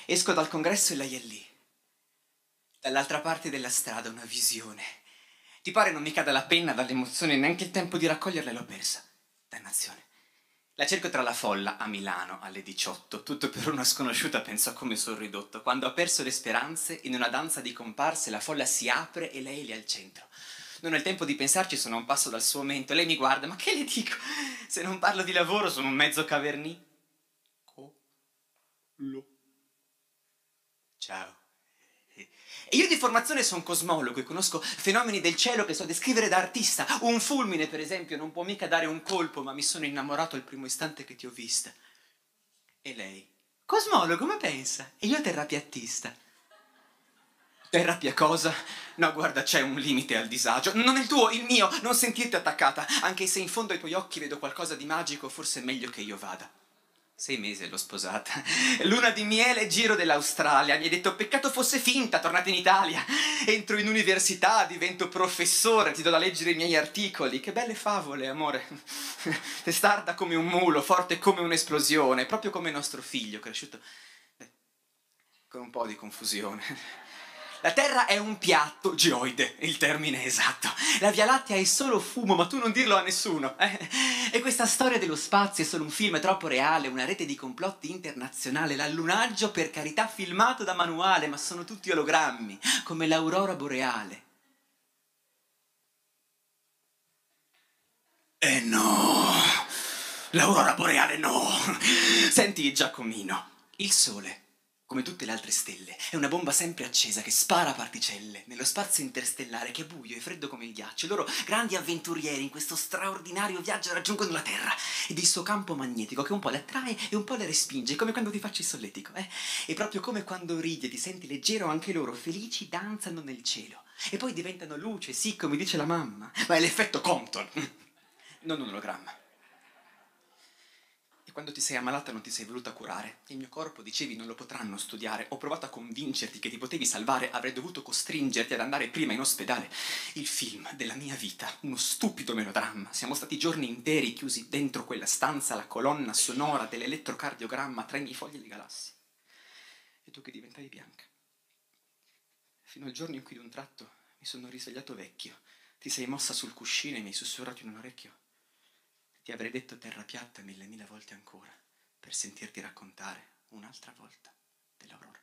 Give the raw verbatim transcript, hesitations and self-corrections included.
Esco dal congresso e lei è lì. Dall'altra parte della strada una visione. Ti pare non mi cada la penna dall'emozione, neanche il tempo di raccoglierla e l'ho persa. Dannazione. La cerco tra la folla a Milano alle diciotto, tutto per una sconosciuta, penso a come sono ridotto. Quando ho perso le speranze, in una danza di comparse la folla si apre e lei è lì al centro. Non ho il tempo di pensarci, sono a un passo dal suo mento. Lei mi guarda, ma che le dico? Se non parlo di lavoro sono un mezzo cavernico. Lo. Ciao. E io di formazione sono cosmologo e conosco fenomeni del cielo che so descrivere da artista. Un fulmine, per esempio, non può mica dare un colpo, ma mi sono innamorato al primo istante che ti ho vista. E lei? Cosmologo, ma pensa? E io terrapiattista. Terapia cosa? No, guarda, c'è un limite al disagio. Non il tuo, il mio, non sentirti attaccata. Anche se in fondo ai tuoi occhi vedo qualcosa di magico, forse è meglio che io vada. Sei mesi l'ho sposata. Luna di miele, giro dell'Australia. Mi hai detto, peccato fosse finta, tornata in Italia. Entro in università, divento professore, ti do da leggere i miei articoli. Che belle favole, amore. Testarda come un mulo, forte come un'esplosione, proprio come nostro figlio, cresciuto beh, con un po' di confusione. La Terra è un piatto geoide, il termine esatto. La Via Lattea è solo fumo, ma tu non dirlo a nessuno. Eh? E questa storia dello spazio è solo un film troppo reale, una rete di complotti internazionale. L'allunaggio, per carità, filmato da manuale, ma sono tutti ologrammi, come l'aurora boreale. Eh no! L'aurora boreale no! Senti, Giacomino, il sole, come tutte le altre stelle, è una bomba sempre accesa che spara particelle nello spazio interstellare che è buio e freddo come il ghiaccio. Loro, grandi avventurieri, in questo straordinario viaggio raggiungono la Terra ed il suo campo magnetico che un po' le attrae e un po' le respinge, come quando ti faccio il solletico, eh? E proprio come quando ridi e ti senti leggero, anche loro, felici, danzano nel cielo. E poi diventano luce, sì, come dice la mamma, ma è l'effetto Compton, non un ologramma. E quando ti sei ammalata non ti sei voluta curare. Il mio corpo, dicevi, non lo potranno studiare. Ho provato a convincerti che ti potevi salvare. Avrei dovuto costringerti ad andare prima in ospedale. Il film della mia vita, uno stupido melodramma. Siamo stati giorni interi chiusi dentro quella stanza, la colonna sonora dell'elettrocardiogramma tra i miei fogli e le galassie. E tu che diventavi bianca. Fino al giorno in cui d'un tratto mi sono risvegliato vecchio. Ti sei mossa sul cuscino e mi hai sussurrato in un orecchio. Ti avrei detto terra piatta mille mila volte ancora, per sentirti raccontare un'altra volta dell'aurora.